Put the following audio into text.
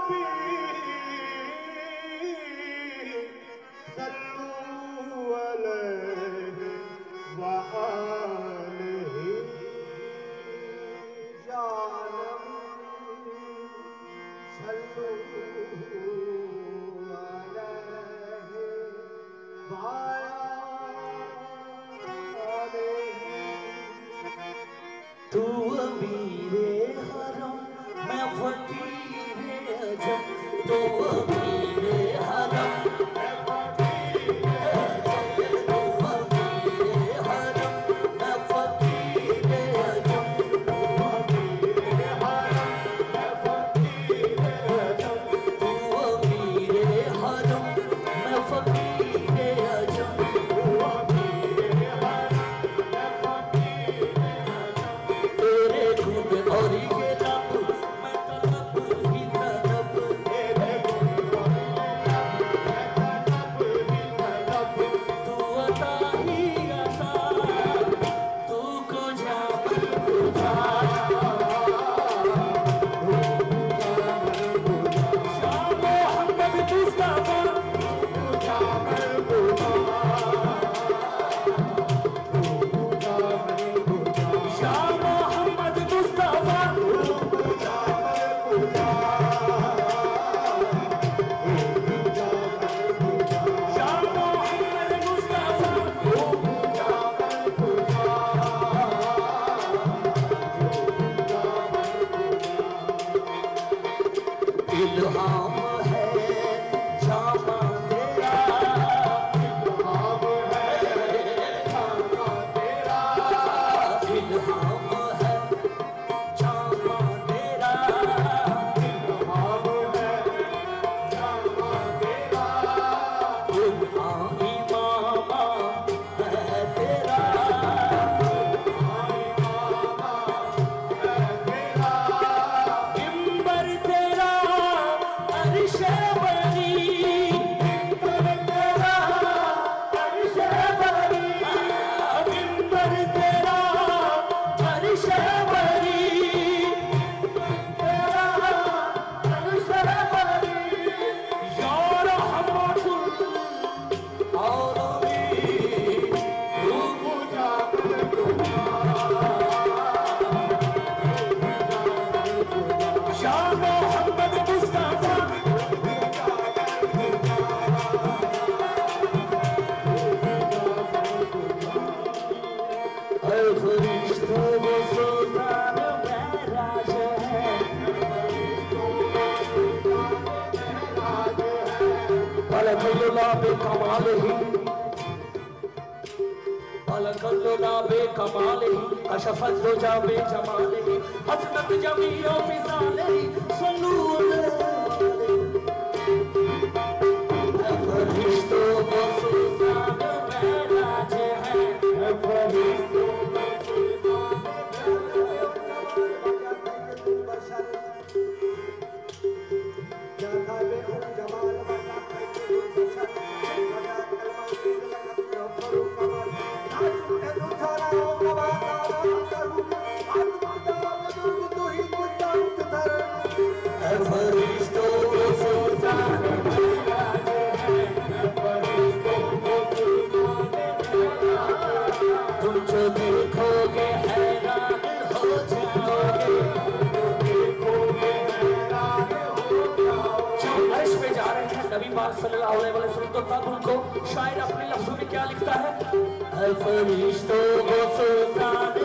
तू अमीरे हरम मैं फकीरे अजम, तू अमीरे हरम मैं फकीरे अजम, तू अमीरे हरम मैं फकीरे अजम, तू अमीरे हरम मैं फकीरे अजम, तू अमीरे हरम मैं फकीरे अजम, तू अमीरे हरम मैं फकीरे अजम। तेरे गुण और ये रब मैं तलब ही तलब, तेरे गुण और ये रब मैं तलब ही तलब, तू अता ही अता तू को जा बुझा, शाह मोहम्मद मुस्तफा बुझा बुझा, शाह मोहम्मद मुस्तफा बुझा बुझा, शाह मोहम्मद मुस्तफा बुझा बुझा। इल्हाम है जामा तेरा, इल्हाम है जामा तेरा, इल्हाम है जामा तेरा, इल्हाम है जामा तेरा, इल्हाम इमामा है तेरा, इल्हाम इमामा है तेरा, मिंबर तेरा अर्श बरी, मिंबर तेरा अर्श बरी, मिंबर तेरा अर्श बरी, तेरा अर्श बरी, या रहमतुल आलमीन तू बुझा शाह मोहम्मद मुस्तफा ऐ फरिश्तों वो सुल्तान महराज है, अलकल्ला बेकमाल ही, अलकल्ला बेकमाल ही, कशफत दुजा बेजमाल ही, हसनत जमीओ फिजाल ही, सल्लू अलैहि। ऐ फरिश्तों वो सुल्तान महराज है, ऐ फरिश्तों वो सुल्तान ऐ फरिश्तों वो सुल्तान महराज है, ऐ फरिश्तों वो सुल्तान महराज, तुम जो देखोगे हैरान हो जाओगे, तुम देखोगे हैरान हो जाओगे। अर्श पे जा रहे हैं नबी पाक सल्लल्लाहु अलैहि वसल्लम, तो तब उनको शायर अपने लफ्जों में क्या लिखता है, ऐ फरिश्तों वो सुल्तान